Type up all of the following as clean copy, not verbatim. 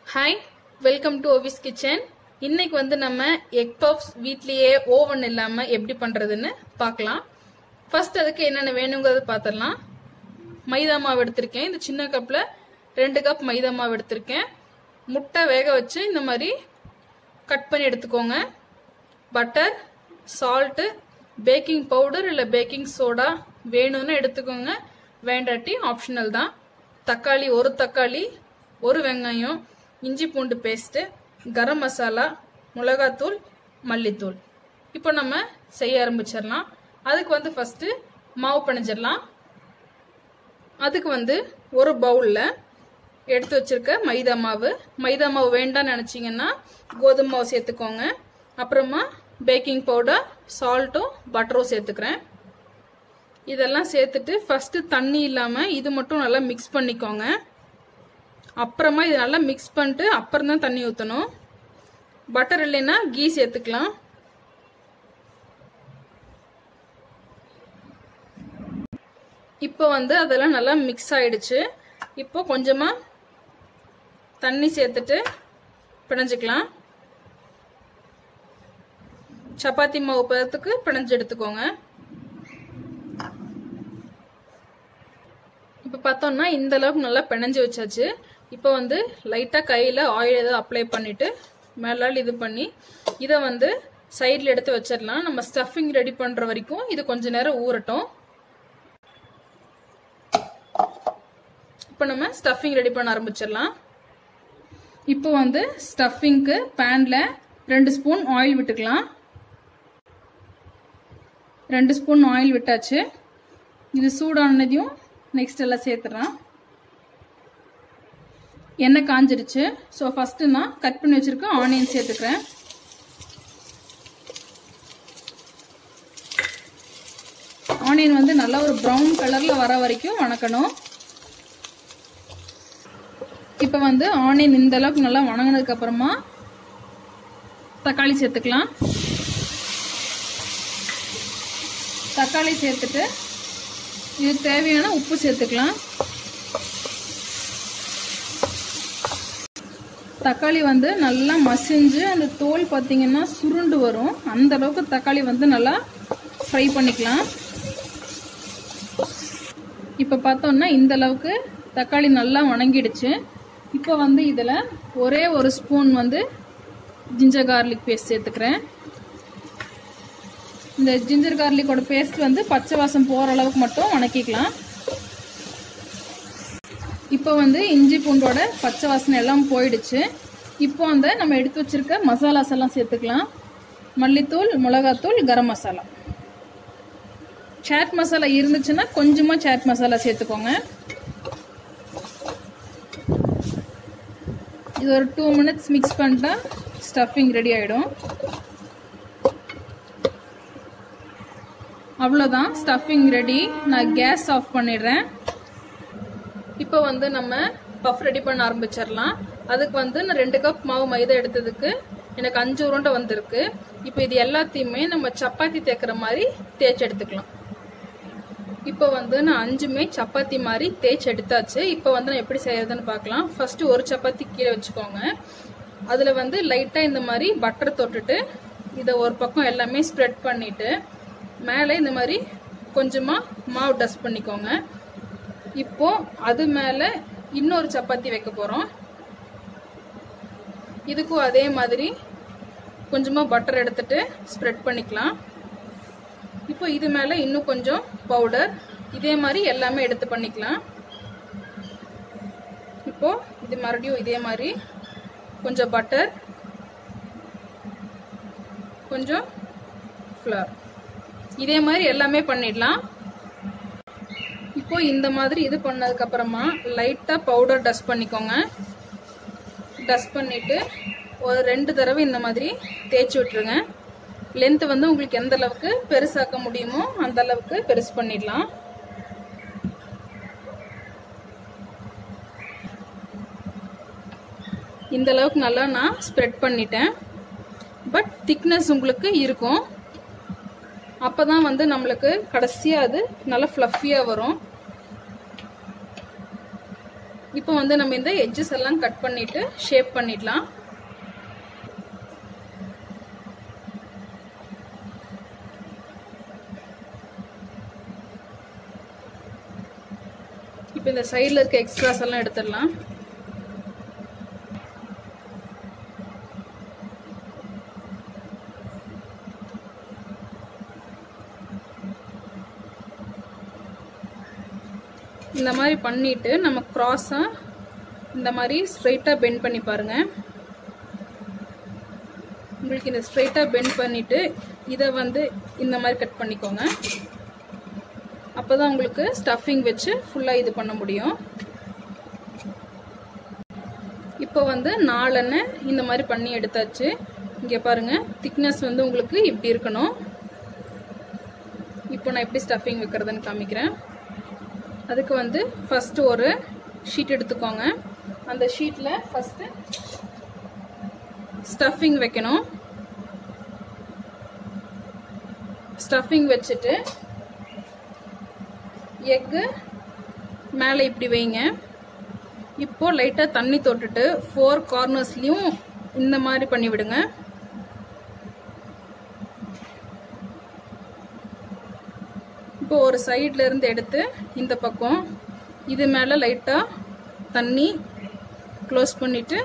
Hi, welcome to Ovis Kitchen. இன்னைக்கு வந்து நம்ம egg puffs வீட்லயே ஓவன் இல்லாம எப்படி பண்றதுன்னு பார்க்கலாம். ஃபர்ஸ்ட் அதுக்கு என்னென்ன வேணும்ங்கறத பார்த்தறலாம். மைதா மாவு எடுத்துர்க்கேன். இந்த சின்ன கப்ல 2 கப் மைதா மாவு எடுத்துர்க்கேன். முட்டை வேக வச்சு இந்த மாதிரி கட் பண்ணி எடுத்துக்கோங்க. பட்டர், salt, பேக்கிங் பவுடர் இல்ல பேக்கிங் சோடா வேணும்னா எடுத்துக்கோங்க. வேண்டாட்டி ஆப்ஷனல் தான். தக்காளி, ஒரு தக்காளி, ஒரு வெங்காயம், இஞ்சி பூண்டு பேஸ்ட், கரம் மசாலா, மிளகாத்தூள், மல்லித்தூள். இப்போ நம்ம செய்ய ஆரம்பிச்சிடலாம். அதுக்கு வந்து ஃபர்ஸ்ட் மாவு பிணைஞ்சிடலாம். அதுக்கு வந்து ஒரு பவுல்ல எடுத்து வச்சிருக்க மைதா மாவு வேண்டாம்னு நினைச்சீங்கன்னா கோதுமை மாவு சேர்த்துக்கோங்க. அப்புறமா பேக்கிங் பவுடர், சால்ட்டும் பட்டரும் சேர்த்துக்கிறேன். இதெல்லாம் சேர்த்துட்டு ஃபர்ஸ்ட் தண்ணி இல்லாம இது மட்டும் நல்லா மிக்ஸ் பண்ணிக்கோங்க. அப்புறமா இது நல்லா மிக்ஸ் பண்ணிட்டு அப்புறம் தான் தண்ணி ஊற்றணும். பட்டர் இல்லைன்னா கீ சேர்த்துக்கலாம். இப்போ வந்து அதெல்லாம் நல்லா மிக்ஸ் ஆயிடுச்சு. இப்போ கொஞ்சமா தண்ணி சேர்த்துட்டு பிணைஞ்சுக்கலாம். சப்பாத்தி மாவு பதத்துக்கு பிணைஞ்சு எடுத்துக்கோங்க. இப்போ பார்த்தோம்னா இந்த அளவுக்கு நல்லா பிணைஞ்சு வச்சாச்சு. இப்போ வந்து லைட்டா கையில ஆயில் ஏதாவது அப்ளை பண்ணிட்டு மேலால் இது பண்ணி இதை வந்து சைட்ல எடுத்து வச்சிடலாம். நம்ம ஸ்டஃபிங் ரெடி பண்ற வரைக்கும் இது கொஞ்ச நேரம் ஊறட்டும். இப்போ நம்ம ஸ்டஃபிங் ரெடி பண்ண ஆரம்பிச்சிடலாம். இப்போ வந்து ஸ்டஃபிங்க்கு பேன்ல 2 ஸ்பூன் ஆயில் விட்டுக்கலாம். 2 ஸ்பூன் ஆயில் விட்டாச்சு. இது சூடானதையும் நெக்ஸ்ட் எல்லாம் சேர்த்துறேன். எண்ணெய் காஞ்சிருச்சு. ஸோ ஃபர்ஸ்ட் நான் கட் பண்ணி வச்சிருக்க ஆனியன் சேர்த்துக்கிறேன். ஆனியன் வந்து நல்லா ஒரு ப்ரௌன் கலர்ல வர வரைக்கும் வணக்கணும். இப்போ வந்து ஆனியன் இந்த அளவுக்கு நல்லா வணங்கினதுக்கு அப்புறமா தக்காளி சேர்த்துக்கலாம். தக்காளி சேர்த்துட்டு இது தேவையான உப்பு சேர்த்துக்கலாம். தக்காளி வந்து நல்லா மசிஞ்சு அந்த தோல் பார்த்தீங்கன்னா சுருண்டு வரும். அந்த அளவுக்கு தக்காளி வந்து நல்லா ஃப்ரை பண்ணிக்கலாம். இப்போ பார்த்தோம்னா இந்த அளவுக்கு தக்காளி நல்லா வணங்கிடுச்சு. இப்போ வந்து இதில் ஒரே ஒரு ஸ்பூன் வந்து ஜிஞ்சர் கார்லிக் பேஸ்ட் சேர்த்துக்கிறேன். இந்த ஜிஞ்சர் கார்லிக்கோட பேஸ்ட் வந்து பச்சை வாசம் போகிற அளவுக்கு மட்டும் வணக்கிக்கலாம். இப்போ வந்து இஞ்சி பூண்டோட பச்சை வாசனை எல்லாம் போயிடுச்சு. இப்போ அந்த நம்ம எடுத்து வச்சிருக்க மசாலாஸ் எல்லாம் சேர்த்துக்கலாம். மல்லித்தூள், மிளகாத்தூள், கரம் மசாலா. சாட் மசாலா இருந்துச்சுன்னா கொஞ்சமா சாட் மசாலா சேர்த்துக்கோங்க. இது ஒரு 2 மினிட்ஸ் மிக்ஸ் பண்ணிட்டா ஸ்டஃபிங் ரெடி ஆயிடும். அவ்வளோதான், ஸ்டஃபிங் ரெடி. நான் கேஸ் ஆஃப் பண்ணிடுறேன். இப்போ வந்து நம்ம பஃப் ரெடி பண்ண ஆரம்பிச்சிடலாம். அதுக்கு வந்து நான் 2 கப் மாவு மைதா எடுத்ததுக்கு எனக்கு 5 உருண்டை வந்திருக்கு. இப்போ இது எல்லாத்தையுமே நம்ம சப்பாத்தி தேய்க்கிற மாதிரி தேய்ச்சி எடுத்துக்கலாம். இப்போ வந்து நான் 5மே சப்பாத்தி மாதிரி தேய்ச்சி எடுத்தாச்சு. இப்போ வந்து நான் எப்படி செய்யறதுன்னு பார்க்கலாம். ஃபர்ஸ்ட் ஒரு சப்பாத்தி கீழே வச்சுக்கோங்க. அதுல வந்து லைட்டா இந்த மாதிரி பட்டர் தொட்டுட்டு இதை ஒரு பக்கம் எல்லாமே ஸ்ப்ரெட் பண்ணிட்டு மேலே இந்த மாதிரி கொஞ்சமா மாவு டஸ்ட் பண்ணிக்கோங்க. இப்போ அது மேல இன்னொரு சப்பாத்தி வைக்க போறோம். இதுக்கும் அதே மாதிரி கொஞ்சமா பட்டர் எடுத்துட்டு ஸ்ப்ரெட் பண்ணிக்கலாம். இப்போ இது மேல இன்னும் கொஞ்சம் பவுடர், இதே மாதிரி எல்லாமே எடுத்து பண்ணிக்கலாம். இப்போ இது மறுபடியும் இதே மாதிரி கொஞ்சம் பட்டர், கொஞ்சம் ஃப்ளவர், இதே மாதிரி எல்லாமே பண்ணிடலாம். இப்போ இந்த மாதிரி இது பண்ணதுக்கு அப்புறமா லைட்டா பவுடர் டஸ்ட் பண்ணிக்கோங்க. டஸ்ட் பண்ணிட்டு ஒரு 2 தடவை இந்த மாதிரி தேய்ச்சி விட்டுருங்க. லென்த் வந்து உங்களுக்கு எந்த அளவுக்கு பெருசாக்க முடியுமோ அந்த அளவுக்கு பெருசு பண்ணிடலாம். இந்த அளவுக்கு நல்லா நான் ஸ்ப்ரெட் பண்ணிட்டேன். பட் திக்னஸ் உங்களுக்கு இருக்கும். அப்பதான் வந்து நம்மளுக்கு கடைசியா அது நல்லா ஃப்ளஃபியா வரும். இப்போ வந்து நம்ம இந்த எட்ஜஸ் எல்லாம் கட் பண்ணிட்டு ஷேப் பண்ணிடலாம். இப்போ இந்த சைடில் இருக்க எக்ஸ்ட்ராஸ் எல்லாம் எடுத்துடலாம். இந்த மாதிரி பண்ணிட்டு நம்ம கிராஸா இந்த மாதிரி ஸ்ட்ரைட்டா பெண்ட் பண்ணி பாருங்க. உங்களுக்கு இந்த ஸ்ட்ரைட்டா பெண்ட் பண்ணிட்டு இதை வந்து இந்த மாதிரி கட் பண்ணிக்கோங்க. அப்பதான் உங்களுக்கு ஸ்டஃபிங் வச்சு ஃபுல்லா இது பண்ண முடியும். இப்போ வந்து 4 இந்த மாதிரி பண்ணி எடுத்தாச்சு. இங்க பாருங்க, திக்னஸ் வந்து உங்களுக்கு இப்படி இருக்கணும். இப்போ நான் எப்படி ஸ்டஃபிங் வைக்கிறதுன்னு காமிக்கிறேன். அதுக்கு வந்து ஃபர்ஸ்ட் ஒரு ஷீட் எடுத்துக்கோங்க. அந்த ஷீட்ல ஃபர்ஸ்ட் ஸ்டஃபிங் வைக்கணும். ஸ்டஃபிங் வச்சுட்டு எக்கு மேலே இப்படி வைங்க. இப்போ லைட்டா தண்ணி தொட்டுட்டு 4 கார்னர்ஸ்லயும் இந்த மாதிரி பண்ணி விடுங்க. இப்போ ஒரு சைட்ல இருந்து எடுத்து இந்த பக்கம் இது மேல லைட்டா தண்ணி க்ளோஸ் பண்ணிட்டு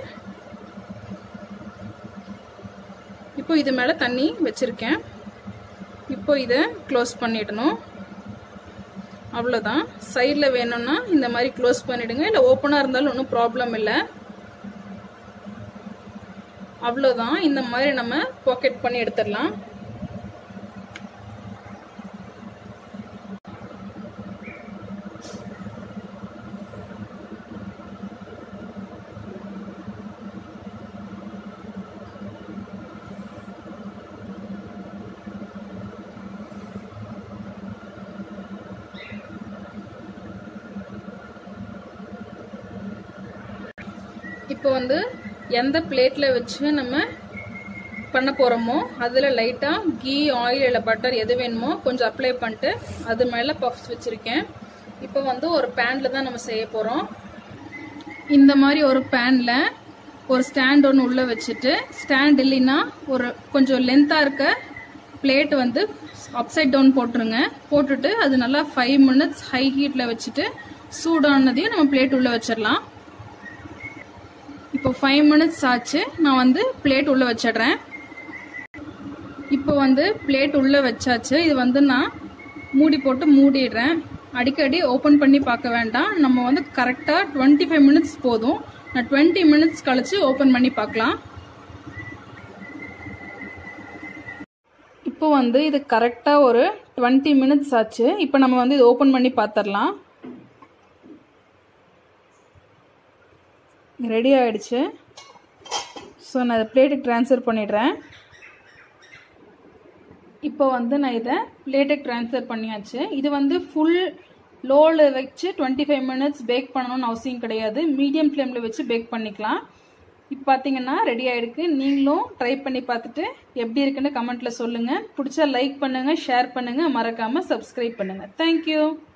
இப்போ இது மேல தண்ணி வச்சிருக்கேன். இப்போ இதை க்ளோஸ் பண்ணிடணும். அவ்வளோதான். சைடில் வேணும்னா இந்த மாதிரி க்ளோஸ் பண்ணிடுங்க, இல்லை ஓப்பனாக இருந்தாலும் ஒன்றும் ப்ராப்ளம் இல்லை. அவ்வளோதான். இந்த மாதிரி நம்ம பாக்கெட் பண்ணி எடுத்துடலாம். இப்போ வந்து எந்த பிளேட்ல வச்சு நம்ம பண்ண போறோமோ அதுல லைட்டா கீ, ஆயில் இல்லை பட்டர் எது வேணுமோ கொஞ்சம் அப்ளை பண்ணிட்டு அது மேல பஃப்ஸ் வச்சிருக்கேன். இப்போ வந்து ஒரு பேன்ல தான் நம்ம செய்ய போறோம். இந்த மாதிரி ஒரு பேன்ல ஒரு ஸ்டாண்ட் ஒன்று உள்ள வச்சுட்டு, ஸ்டாண்ட் இல்லைன்னா ஒரு கொஞ்சம் லென்த்தா இருக்க பிளேட் வந்து அப்சைட் டவுன் போட்டுருங்க. போட்டுட்டு அது நல்லா 5 மினிட்ஸ் ஹை ஹீட்ல வச்சுட்டு சூடானதையும் நம்ம பிளேட் உள்ள வச்சிடலாம். இப்போ 5 மினிட்ஸ் ஆச்சு. நான் வந்து பிளேட் உள்ள வச்சிடுறேன். இப்போ வந்து பிளேட் உள்ள வச்சாச்சு. இது வந்து நான் மூடி போட்டு மூடிடுறேன். அடிக்கடி ஓபன் பண்ணி பார்க்க வேண்டாம். நம்ம வந்து கரெக்டா 25 மினிட்ஸ் போதும். நான் 20 மினிட்ஸ் கழிச்சு ஓபன் பண்ணி பார்க்கலாம். இப்போ வந்து இது கரெக்டா ஒரு 20 மினிட்ஸ் ஆச்சு. இப்போ நம்ம வந்து இது ஓபன் பண்ணி பார்த்துடலாம். ரெடி ஆயிடுச்சு. ஸோ நான் இதை பிளேட்டுக்கு ட்ரான்ஸ்ஃபர் பண்ணிடுறேன். இப்போ வந்து நான் இதை பிளேட்டுக்கு ட்ரான்ஸ்ஃபர் பண்ணியாச்சு. இது வந்து ஃபுல் லோவில் வச்சு 25 மினிட்ஸ் பேக் பண்ணணும்னு அவசியம் கிடையாது. மீடியம் ஃப்ளேமில் வச்சு பேக் பண்ணிக்கலாம். இப்போ பார்த்தீங்கன்னா ரெடி ஆகிருக்கு. நீங்களும் ட்ரை பண்ணி பார்த்துட்டு எப்படி இருக்குன்னு கமெண்ட்டில் சொல்லுங்கள். பிடிச்சா லைக் பண்ணுங்கள், ஷேர் பண்ணுங்கள், மறக்காமல் சப்ஸ்கிரைப் பண்ணுங்கள். தேங்க்யூ.